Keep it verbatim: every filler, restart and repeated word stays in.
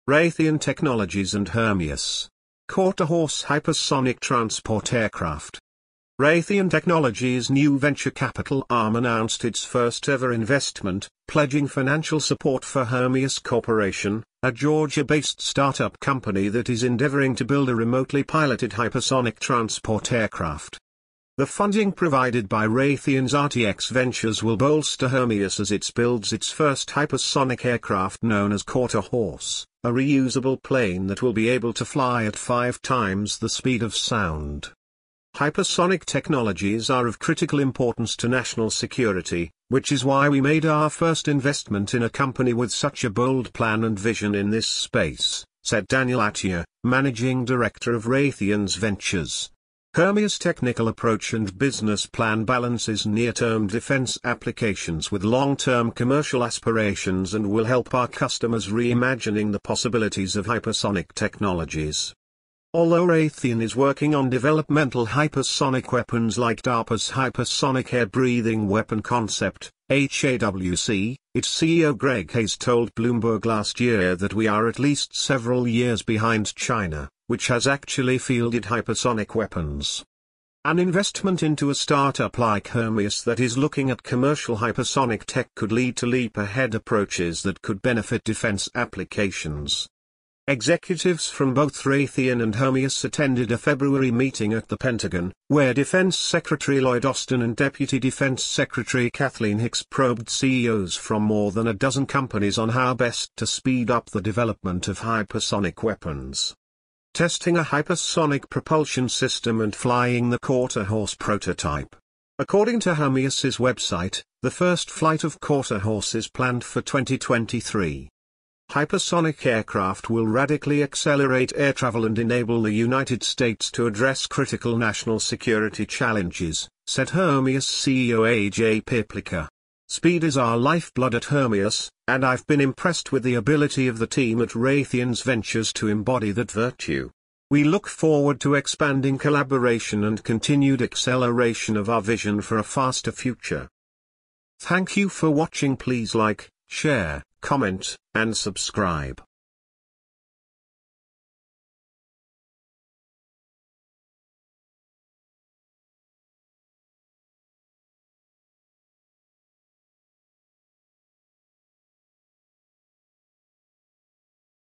Raytheon Technologies and Hermeus Corporate hypersonic transport aircraft. Raytheon Technologies' new venture capital arm announced its first-ever investment, pledging financial support for Hermeus Corporation, a Georgia-based startup company that is endeavoring to build a remotely piloted hypersonic transport aircraft. The funding provided by Raytheon's R T X Ventures will bolster Hermeus as it builds its first hypersonic aircraft known as Quarterhorse, a reusable plane that will be able to fly at five times the speed of sound. Hypersonic technologies are of critical importance to national security, which is why we made our first investment in a company with such a bold plan and vision in this space, said Daniel Ateya, managing director of Raytheon's Ventures. Hermeus' technical approach and business plan balances near-term defense applications with long-term commercial aspirations and will help our customers reimagining the possibilities of hypersonic technologies. Although Raytheon is working on developmental hypersonic weapons like DARPA's Hypersonic Air-Breathing Weapon Concept, H A W C, its C E O Greg Hayes told Bloomberg last year that we are at least several years behind China, which has actually fielded hypersonic weapons. An investment into a startup like Hermeus that is looking at commercial hypersonic tech could lead to leap-ahead approaches that could benefit defense applications. Executives from both Raytheon and Hermeus attended a February meeting at the Pentagon, where Defense Secretary Lloyd Austin and Deputy Defense Secretary Kathleen Hicks probed C E Os from more than a dozen companies on how best to speed up the development of hypersonic weapons. Testing a hypersonic propulsion system and flying the Quarterhorse prototype. According to Hermeus's website, the first flight of Quarterhorse is planned for twenty twenty-three. Hypersonic aircraft will radically accelerate air travel and enable the United States to address critical national security challenges, said Hermeus C E O A J Piplica. Speed is our lifeblood at Hermeus, and I've been impressed with the ability of the team at Raytheon's Ventures to embody that virtue. We look forward to expanding collaboration and continued acceleration of our vision for a faster future. Thank you for watching. Please like, share, comment, and subscribe.